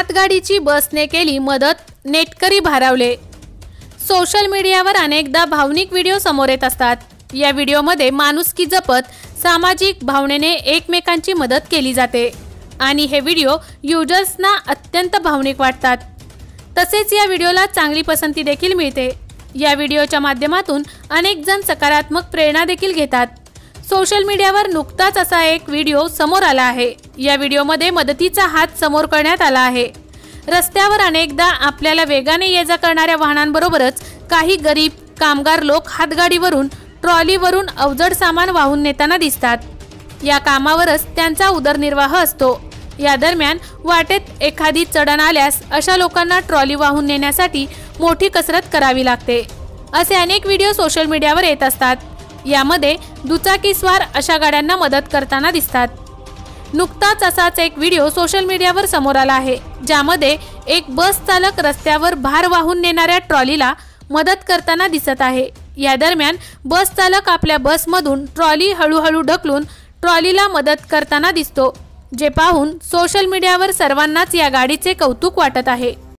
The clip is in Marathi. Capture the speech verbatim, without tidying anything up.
हातगाडीची बसने केली मदत, नेटकरी भारावले। सोशल मीडियावर अनेकदा भावनिक व्हिडिओ समोर येत असतात। या व्हिडिओमध्ये माणुसकी जपत सामाजिक भावनेने एकमेकांची मदत केली जाते आणि हे व्हिडिओ युजर्सना अत्यंत भावनिक वाटतात। तसेच या व्हिडिओला चांगली पसंती देखील मिळते। या व्हिडिओच्या माध्यमातून अनेक जण सकारात्मक प्रेरणा देखील घेतात। सोशल मीडियावर नुकताच असा एक व्हिडिओ समोर आला आहे। या व्हिडिओमध्ये मदतीचा हात समोर करण्यात आला आहे। रस्त्यावर अनेकदा आपल्याला वेगाने ये-जा करणाऱ्या वाहनांबरोबरच काही गरीब कामगार लोक हातगाडीवरून ट्रॉलीवरून अवजड सामान वाहून नेताना दिसतात। या कामावरच त्यांचा उदरनिर्वाह असतो। या दरम्यान वाटेत एखादी चढण आल्यास अशा लोकांना ट्रॉली वाहून नेण्यासाठी मोठी कसरत करावी लागते। असे अनेक व्हिडिओ सोशल मीडियावर येत असतात। यामध्ये दुचाकीस्वार अशा गाड्यांना मदत करताना दिसतात। नुकताच असाच एक व्हिडिओ सोशल मीडियावर समोर आला आहे, ज्यामध्ये एक बस चालक रस्त्यावर भार वाहून नेणाऱ्या ट्रॉलीला मदत करताना दिसत आहे। या दरम्यान बस चालक आपल्या बसमधून ट्रॉली हळूहळू ढकलून ट्रॉलीला मदत करताना दिसतो, जे पाहून सोशल मीडियावर सर्वांनाच या गाडीचे कौतुक वाटत आहे।